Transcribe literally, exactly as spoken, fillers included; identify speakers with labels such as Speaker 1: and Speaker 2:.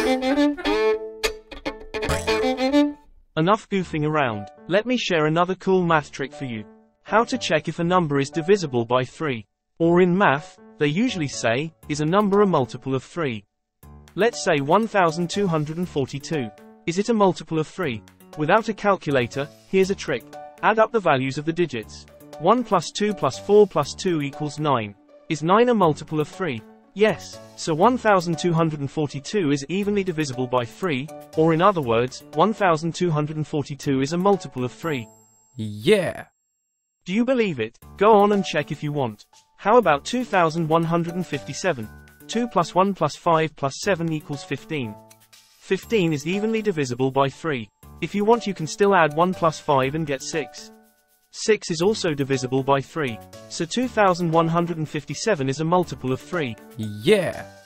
Speaker 1: Enough goofing around. Let me share another cool math trick for you. How to check if a number is divisible by three. Or in math, they usually say, is a number a multiple of three? Let's say one thousand two hundred forty-two. Is it a multiple of three? Without a calculator, here's a trick. Add up the values of the digits. one plus two plus four plus two equals nine. Is nine a multiple of three? Yes, so one thousand two hundred forty-two is evenly divisible by three, or in other words, one thousand two hundred forty-two is a multiple of three.
Speaker 2: Yeah!
Speaker 1: Do you believe it? Go on and check if you want. How about two thousand one hundred fifty-seven? two plus one plus five plus seven equals fifteen. fifteen is evenly divisible by three. If you want, you can still add one plus five and get six. six is also divisible by three, so two thousand one hundred fifty-seven is a multiple of three.
Speaker 2: Yeah!